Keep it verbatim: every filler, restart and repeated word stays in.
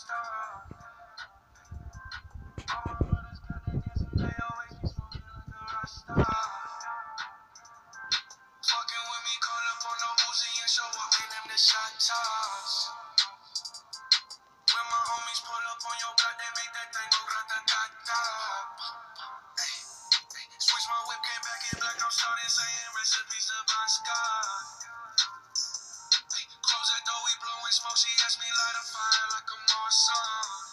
Rockstar. All my brothers got that dancing, they always be smoking like a Rockstar. Fucking with me, call up on no Uzi and show up in them the shot toss. When my homies pull up on your block, they make that thing go grata-ta-ta. Ay, ay, switch my whip, came back in black, I'm starting saying recipes of Oscar. Close that door, we blowing smoke. She asked me light a fire like a Marsan.